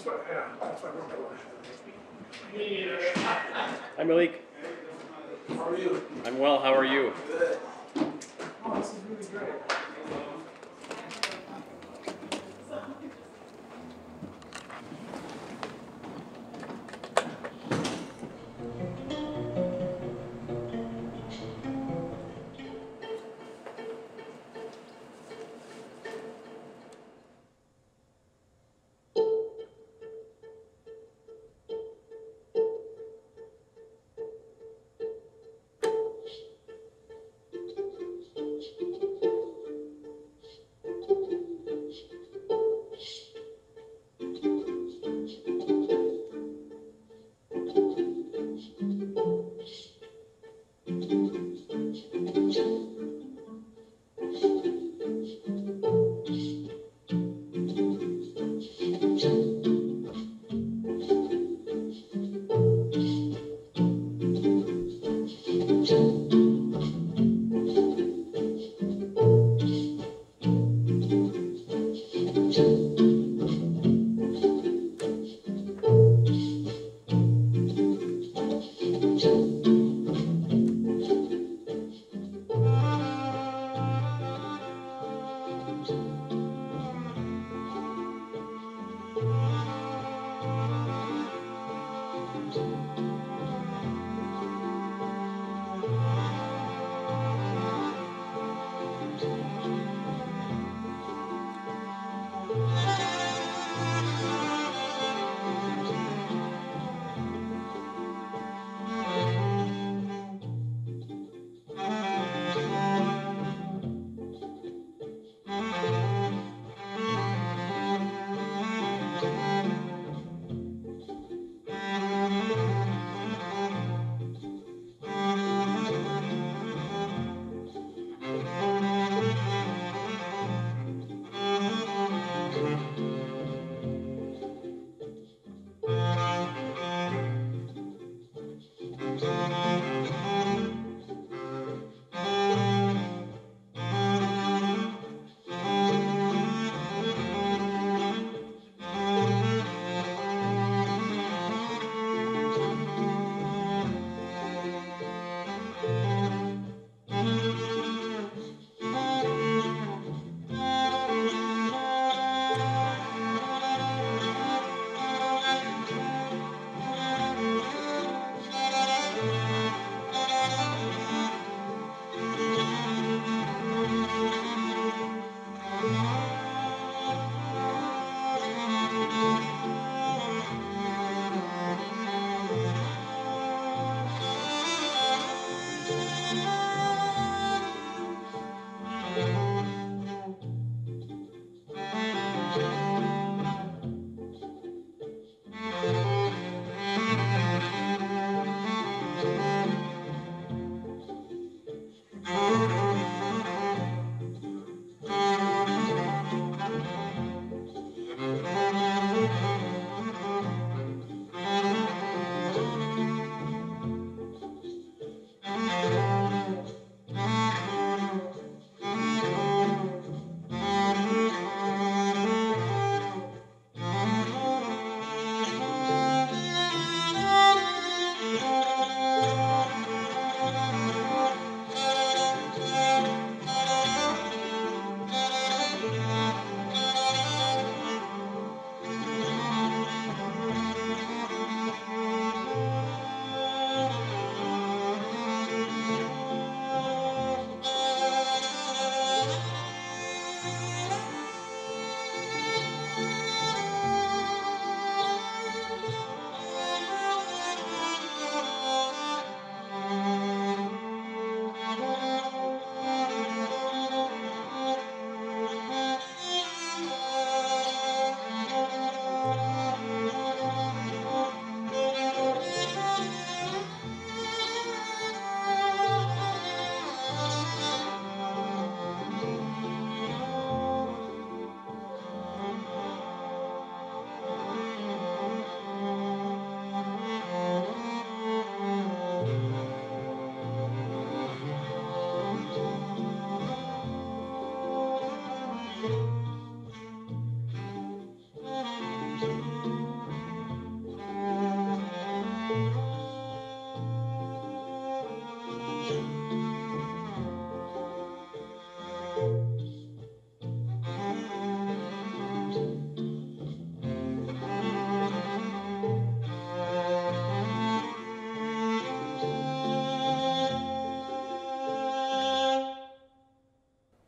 Hi Malik. How are you? I'm well, how are you? Good. Oh, this is really great.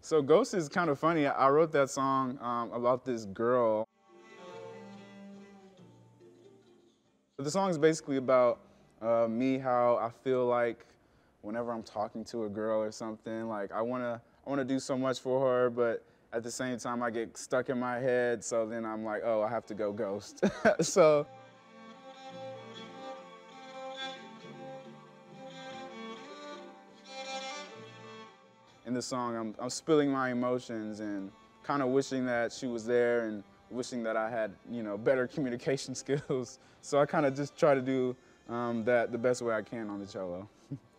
So Ghost is kind of funny. I wrote that song about this girl. The song is basically about me, how I feel like whenever I'm talking to a girl or something, like I wanna do so much for her, but at the same time I get stuck in my head, so then I'm like, oh, I have to go ghost. So. In the song, I'm spilling my emotions and kind of wishing that she was there and wishing that I had, better communication skills. So I kind of just try to do that the best way I can on the cello.